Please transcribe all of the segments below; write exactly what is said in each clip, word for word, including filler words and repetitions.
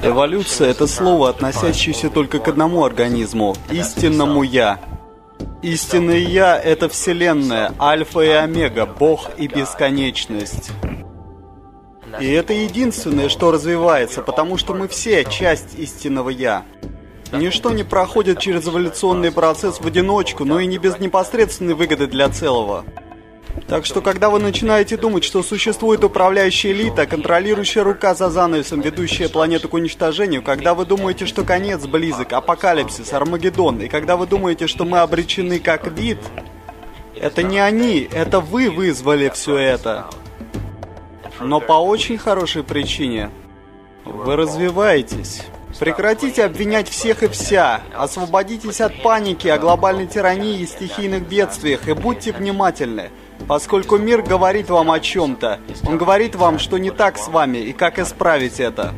Эволюция — это слово, относящееся только к одному организму — истинному «я». Истинное «я» — это Вселенная, альфа и омега, Бог и бесконечность. И это единственное, что развивается, потому что мы все часть истинного «я». Ничто не проходит через эволюционный процесс в одиночку, но и не без непосредственной выгоды для целого. Так что, когда вы начинаете думать, что существует управляющая элита, контролирующая рука за занавесом, ведущая планету к уничтожению, когда вы думаете, что конец близок, апокалипсис, Армагеддон, и когда вы думаете, что мы обречены как вид, это не они, это вы вызвали все это. Но по очень хорошей причине. Вы развиваетесь. Прекратите обвинять всех и вся. Освободитесь от паники о глобальной тирании и стихийных бедствиях и будьте внимательны. Поскольку мир говорит вам о чем-то, он говорит вам, что не так с вами и как исправить это.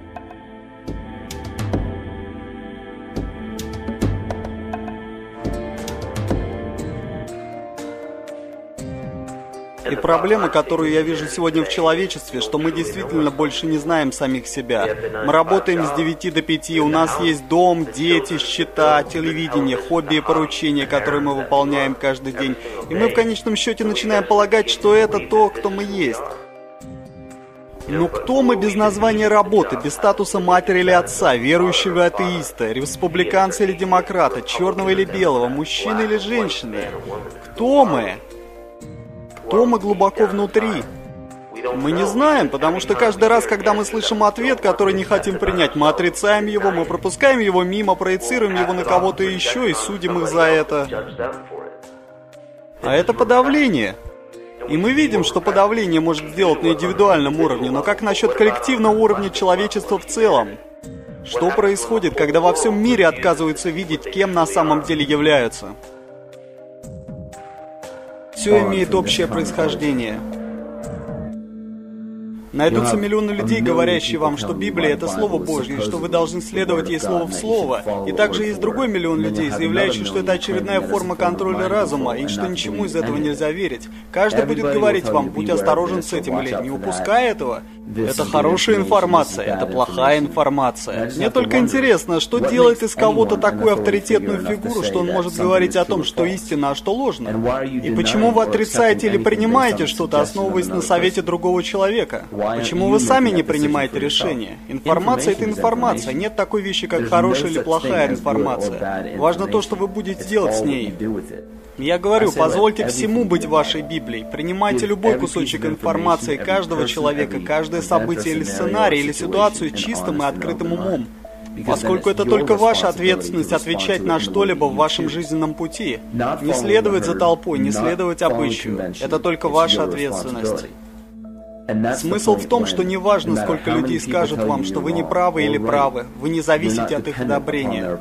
И проблема, которую я вижу сегодня в человечестве, что мы действительно больше не знаем самих себя. Мы работаем с девяти до пяти, у нас есть дом, дети, счета, телевидение, хобби и поручения, которые мы выполняем каждый день. И мы в конечном счете начинаем полагать, что это то, кто мы есть. Но кто мы без названия работы, без статуса матери или отца, верующего атеиста, республиканца или демократа, черного или белого, мужчины или женщины? Кто мы? Кто мы глубоко внутри? Мы не знаем, потому что каждый раз, когда мы слышим ответ, который не хотим принять, мы отрицаем его, мы пропускаем его мимо, проецируем его на кого-то еще и судим их за это. А это подавление. И мы видим, что подавление может сделать на индивидуальном уровне, но как насчет коллективного уровня человечества в целом? Что происходит, когда во всем мире отказываются видеть, кем на самом деле являются? Все имеет общее происхождение. Найдутся миллионы людей, говорящие вам, что Библия — это Слово Божье, и что вы должны следовать ей слово в слово. И также есть другой миллион людей, заявляющих, что это очередная форма контроля разума, и что ничему из этого нельзя верить. Каждый будет говорить вам, будь осторожен с этим или не упускай этого. Это хорошая информация, это плохая информация. Мне только интересно, что делает из кого-то такую авторитетную фигуру, что он может говорить о том, что истинно, а что ложно. И почему вы отрицаете или принимаете что-то, основываясь на совете другого человека? Почему вы сами не принимаете решения? Информация — это информация. Нет такой вещи, как хорошая или плохая информация. Важно то, что вы будете делать с ней. Я говорю, позвольте всему быть вашей Библией. Принимайте любой кусочек информации каждого человека, каждое событие или сценарий, или ситуацию чистым и открытым умом. Поскольку это только ваша ответственность отвечать на что-либо в вашем жизненном пути. Не следовать за толпой, не следовать обычаю. Это только ваша ответственность. Смысл в том, что не важно, сколько людей скажут вам, что вы не правы или правы, вы не зависите от их одобрения.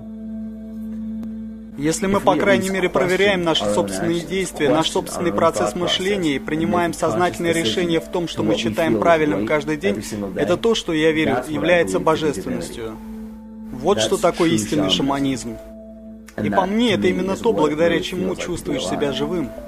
Если мы, по крайней мере, проверяем наши собственные действия, наш собственный процесс мышления и принимаем сознательное решение в том, что мы считаем правильным каждый день, это то, что, я верю, является божественностью. Вот что такое истинный шаманизм. И по мне, это именно то, благодаря чему чувствуешь себя живым.